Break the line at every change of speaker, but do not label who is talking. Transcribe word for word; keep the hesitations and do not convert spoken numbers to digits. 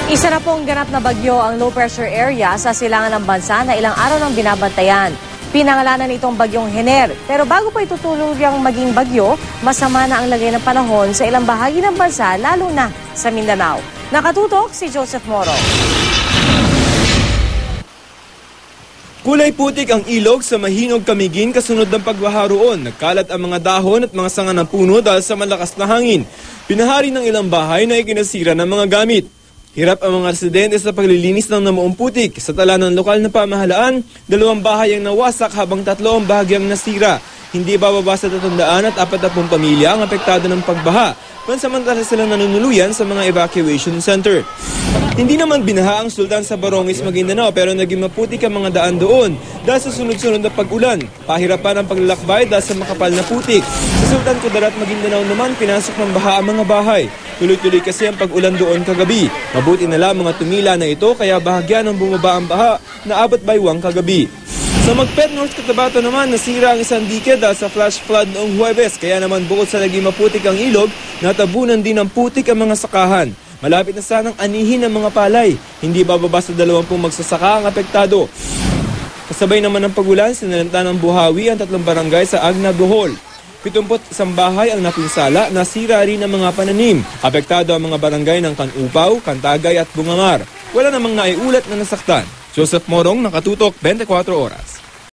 Isa na pong ganap na bagyo ang low pressure area sa silangan ng bansa na ilang araw nang binabantayan. Pinangalanan itong bagyong Hener. Pero bago pa ito tuluyang maging bagyo, masama na ang lagay ng panahon sa ilang bahagi ng bansa, lalo na sa Mindanao. Nakatutok si Joseph Moro.
Kulay putik ang ilog sa Mahinog, Camiguin kasunod ng pagbaha roon. Nagkalat ang mga dahon at mga sanga ng puno dahil sa malakas na hangin. Pinahari ng ilang bahay na ikinasira ng mga gamit. Hirap ang mga residente sa paglilinis ng namuong putik. Sa tala ng lokal na pamahalaan, dalawang bahay ang nawasak habang tatlo ang bahagyang nasira. Hindi bababa sa tatandaan at apat na pong pamilya ang apektado ng pagbaha. Pansamantala silang nanunuluyan sa mga evacuation center. Hindi naman binaha ang Sultan sa Barongis, Maguindanao pero naging maputik ang mga daan doon dahil sa sunod-sunod na pag-ulan. Pahirapan ang paglalakbay dahil sa makapal na putik. Sa Sultan Kudarat, Maguindanao naman pinasok ng baha ang mga bahay. Tuloy-tuloy kasi ang pag-ulan doon kagabi. Mabuti na lang mga tumila na ito kaya bahagya ng bumaba ang baha na abot baywang kagabi. Sa Magpet, North Cotabato naman, nasira ang isang dike dahil sa flash flood noong Huwebes. Kaya naman bukod sa naging maputik ang ilog, natabunan din ng putik ang mga sakahan. Malapit na sanang anihin ang mga palay. Hindi bababa sa dalawampung magsasaka ang apektado. Kasabay naman ng pagulan, sinalanta ng buhawi ang tatlong barangay sa Agna, Bohol. Pitumpot isang bahay ang napinsala, nasira rin ang mga pananim. Apektado ang mga barangay ng Kanupaw, Kantagay at Bungamar. Wala namang naiulat na nasaktan. Joseph Morong, Nakatutok, twenty-four oras.